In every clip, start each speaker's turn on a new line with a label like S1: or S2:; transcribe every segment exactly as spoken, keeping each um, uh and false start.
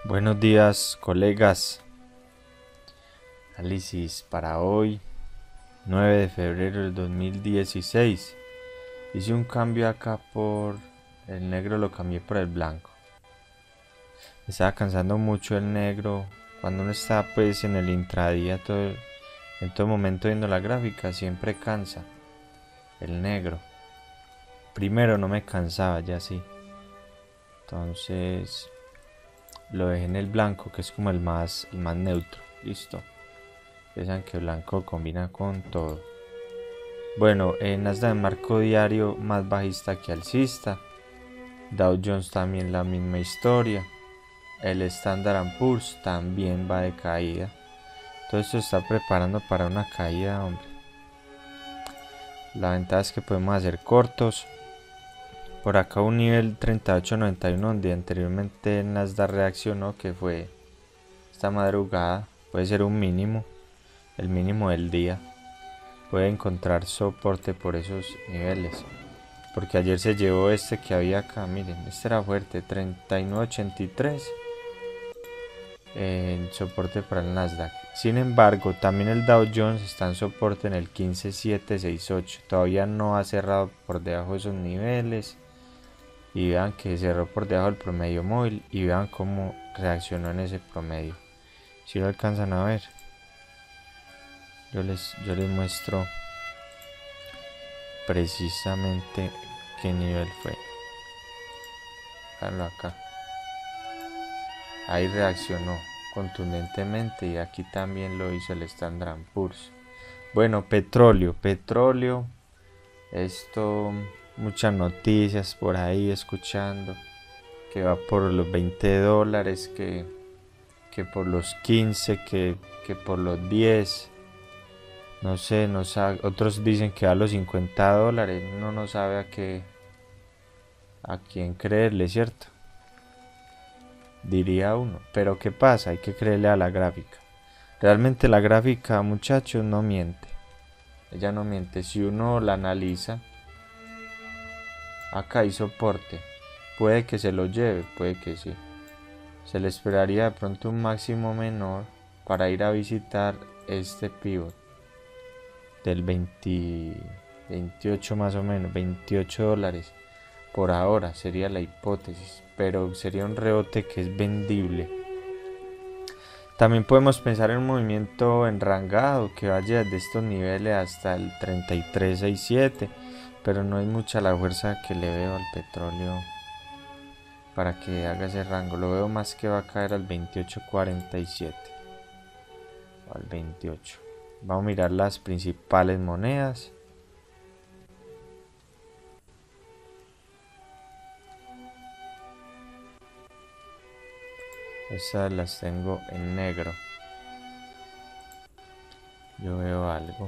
S1: Buenos días, colegas. Análisis para hoy, nueve de febrero del dos mil dieciséis. Hice un cambio acá por el negro, lo cambié por el blanco. Me estaba cansando mucho el negro. Cuando uno está pues en el intradía, todo, en todo momento viendo la gráfica, siempre cansa el negro. Primero no me cansaba, ya sí. Entonces lo dejé en el blanco, que es como el más, el más neutro. Listo. Piensan que blanco combina con todo. Bueno, en Nasdaq marco diario más bajista que alcista. Dow Jones también la misma historia. El Standard and Poor's también va de caída. Todo esto está preparando para una caída, hombre. La ventaja es que podemos hacer cortos. Por acá un nivel treinta y ocho noventa y uno donde anteriormente el Nasdaq reaccionó, que fue esta madrugada. Puede ser un mínimo, el mínimo del día. Puede encontrar soporte por esos niveles, porque ayer se llevó este que había acá. Miren, este era fuerte, treinta y nueve ochenta y tres en soporte para el Nasdaq. Sin embargo, también el Dow Jones está en soporte en el quince setecientos sesenta y ocho. Todavía no ha cerrado por debajo de esos niveles. Y vean que cerró por debajo del promedio móvil. Y vean cómo reaccionó en ese promedio. Si lo alcanzan a ver, yo les, yo les muestro precisamente qué nivel fue. Veanlo acá. Ahí reaccionó contundentemente y aquí también lo hizo el Standard and Poor's. Bueno, petróleo, petróleo. Esto, muchas noticias por ahí escuchando que va por los veinte dólares, que, que por los quince, que, que por los diez. No sé, no sabe. Otros dicen que a los cincuenta dólares. Uno no sabe a qué, a quién creerle, ¿cierto? Diría uno. Pero ¿qué pasa? Hay que creerle a la gráfica. Realmente la gráfica, muchachos, no miente. Ella no miente. Si uno la analiza, acá hay soporte. Puede que se lo lleve, puede que sí. Se le esperaría de pronto un máximo menor para ir a visitar este pivot del veinte, veintiocho más o menos, veintiocho dólares. Por ahora sería la hipótesis, pero sería un rebote que es vendible. También podemos pensar en un movimiento enrangado que vaya desde estos niveles hasta el treinta y tres sesenta y siete, pero no es mucha la fuerza que le veo al petróleo para que haga ese rango. Lo veo más que va a caer al veintiocho cuarenta y siete o al veintiocho. Vamos a mirar las principales monedas. Esas las tengo en negro. Yo veo algo.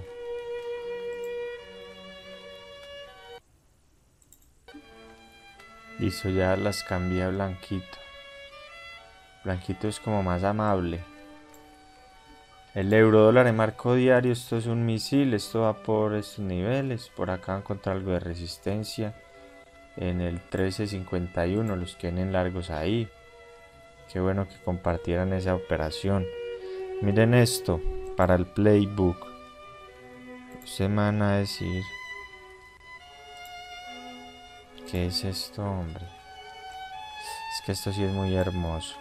S1: Listo, ya las cambié a blanquito. Blanquito es como más amable. El euro dólar en marco diario, esto es un misil, esto va por estos niveles. Por acá va a encontrar algo de resistencia en el trece cincuenta y uno, los que vienen largos ahí. Qué bueno que compartieran esa operación. Miren esto para el playbook. Ustedes me van a decir ¿qué es esto, hombre? Es que esto sí es muy hermoso.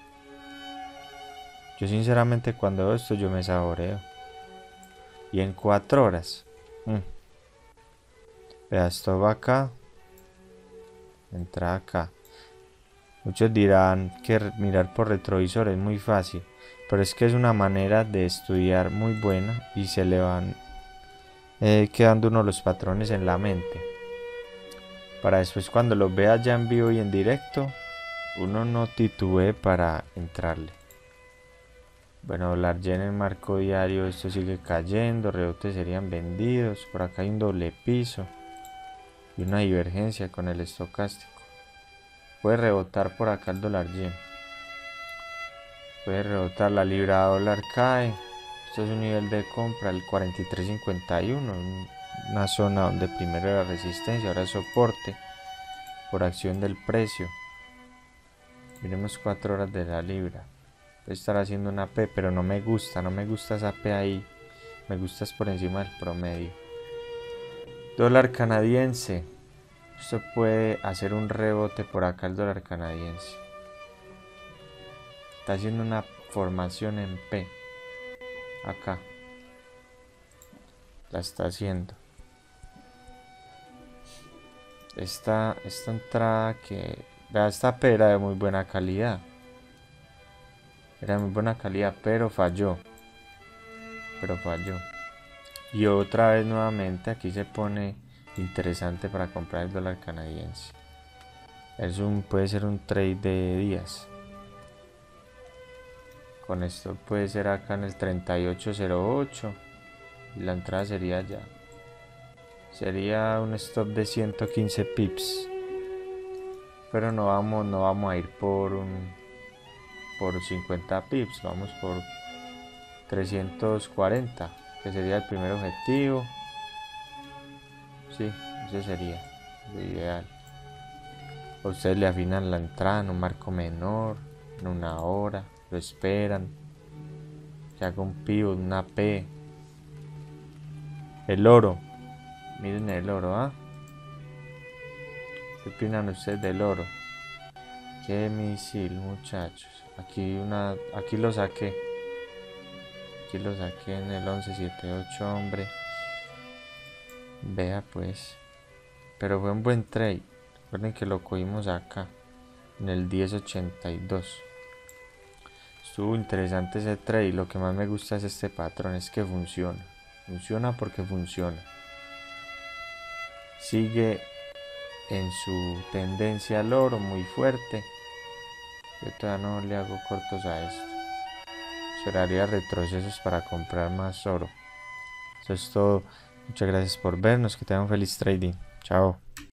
S1: Yo sinceramente cuando veo esto yo me saboreo. Y en cuatro horas. Mmm. Vea, esto va acá. Entra acá. Muchos dirán que mirar por retrovisor es muy fácil, pero es que es una manera de estudiar muy buena y se le van eh, quedando uno los patrones en la mente. Para después cuando los vea ya en vivo y en directo, uno no titubee para entrarle. Bueno, dólar yen en marco diario, esto sigue cayendo, rebotes serían vendidos. Por acá hay un doble piso y una divergencia con el estocástico. Puede rebotar por acá el dólar yen. Puede rebotar, la libra dólar cae. Esto es un nivel de compra, el cuarenta y tres cincuenta y uno. Una zona donde primero era resistencia, ahora es soporte por acción del precio. Miremos cuatro horas de la libra. Voy a estar haciendo una P, pero no me gusta, no me gusta esa P ahí. Me gusta es por encima del promedio. Dólar canadiense. Esto puede hacer un rebote por acá el dólar canadiense. Está haciendo una formación en P. Acá. La está haciendo. Esta, esta entrada que... Vea, esta P era de muy buena calidad. Era de muy buena calidad, pero falló. Pero falló. Y otra vez nuevamente aquí se pone interesante para comprar el dólar canadiense. Es un, puede ser un trade de días. Con esto puede ser acá en el treinta y ocho cero ocho. Y la entrada sería ya. Sería un stop de ciento quince pips. Pero no vamos, no vamos a ir por un por cincuenta pips. Vamos por trescientos cuarenta. Que sería el primer objetivo. Sí, ese sería lo ideal. A ustedes le afinan la entrada en un marco menor, en una hora, lo esperan, se haga un pivot, una P. El oro, miren el oro, ¿ah? ¿Qué opinan ustedes del oro? Qué misil, muchachos. Aquí una, aquí lo saqué. Aquí lo saqué en el once setenta y ocho, hombre. Vea pues. Pero fue un buen trade. Recuerden que lo cogimos acá. En el diez ochenta y dos. Estuvo interesante ese trade. Lo que más me gusta es este patrón. Es que funciona. Funciona porque funciona. Sigue en su tendencia al oro muy fuerte. Yo todavía no le hago cortos a esto. Esperaría retrocesos para comprar más oro. Eso es todo. Muchas gracias por vernos. Que tengan un feliz trading. Chao.